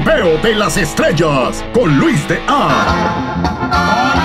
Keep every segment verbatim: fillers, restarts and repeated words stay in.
Jaripeo de las Estrellas con Luis de A.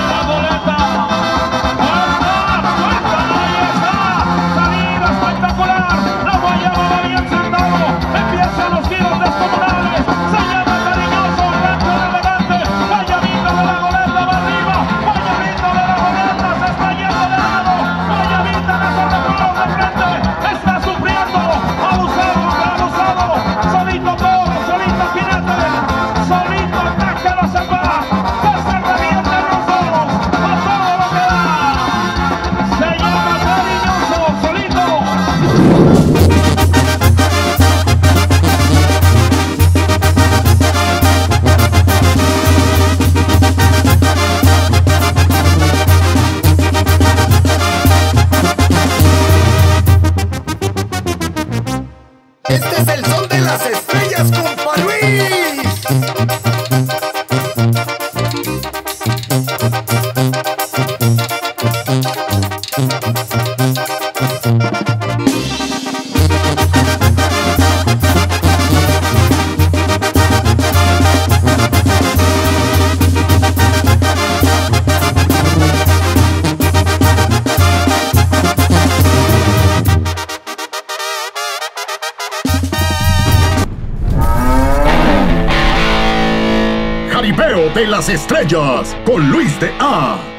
Este es el son de las estrellas, compa Luis. Jaripeo de las Estrellas con Luis de A.